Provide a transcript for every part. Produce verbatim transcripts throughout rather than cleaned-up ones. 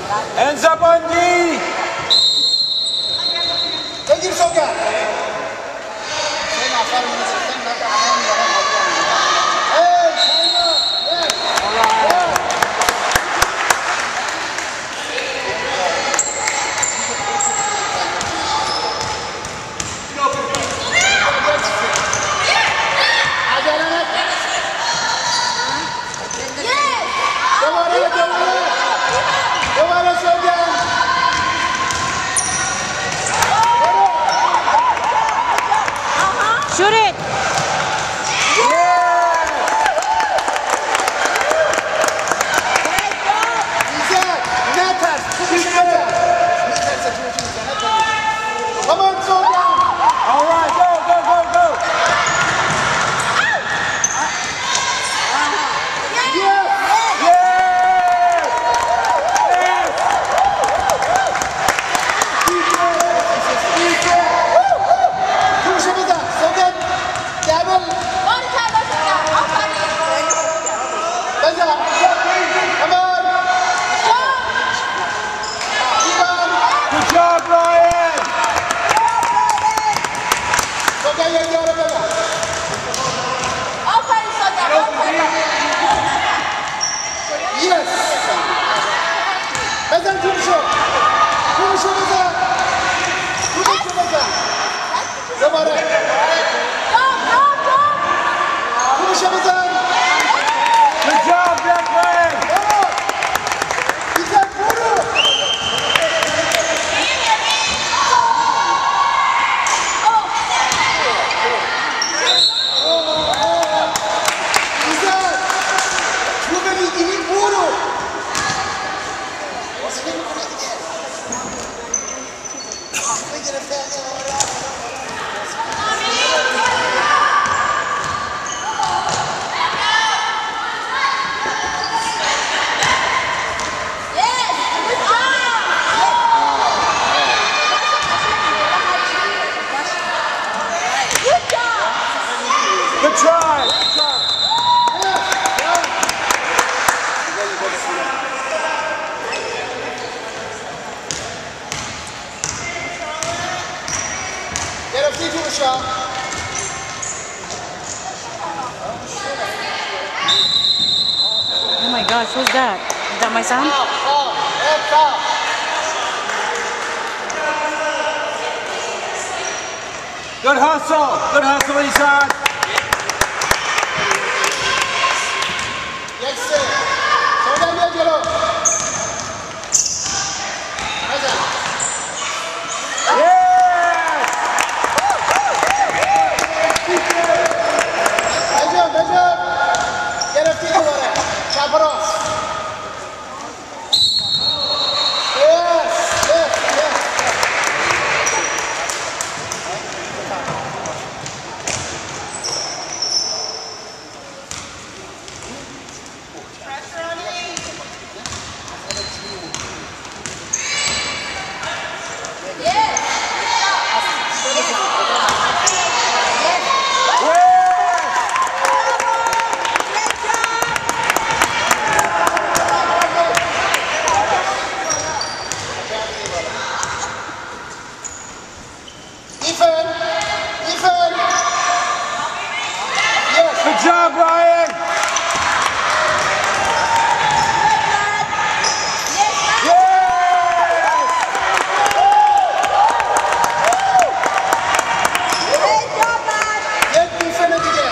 Hands up on D! بگیر سوگن Shoot it! Come on, Soga! All right, go, go, go, go! Yes! Yes! Yes! Kuruşu bize. Soga, double. Bize. Come on. Good job, Ryan! Soga, yediyorum bize. Yes! Bize kuruşu. Kuruşu bize. Kuruşu bize. Zamanı. Kuruşu bize. Good job, Declan! Bize vuru. Güzel. Bu beni iyi vuru. Good try! Good try! گرفتی جورشا Oh my gosh, who's that? Is that my son? Good hustle! Good hustle, Isan! یکسه سوگن بیا جلو بزن Yes! بجن بجن گرفتی دوباره چپ راست Yes, yes, yes. Ethan, Ethan. Yes. Good job, Ryan! یک دیفن دیگه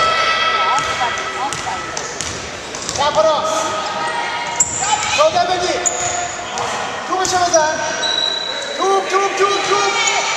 چپ راست سوگن بگیر توپشو بزن توپ توپ توپ توپ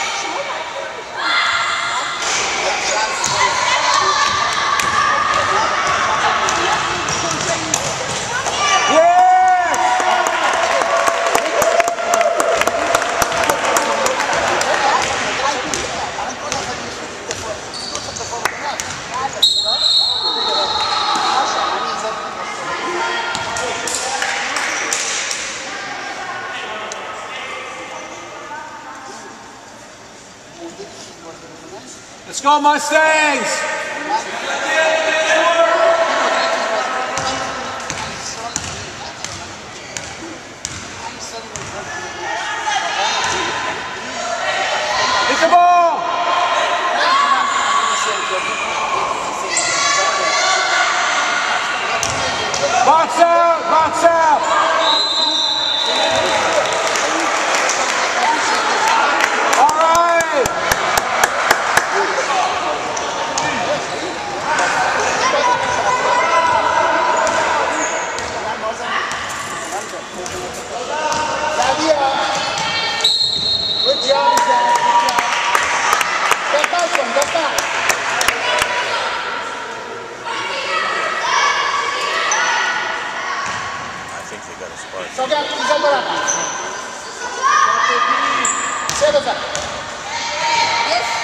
Let's go, Mustangs! Box out. All right. Nadia. Good job, Jack. Get back, son. Get back. So get, he's over that. Say those up. Yes.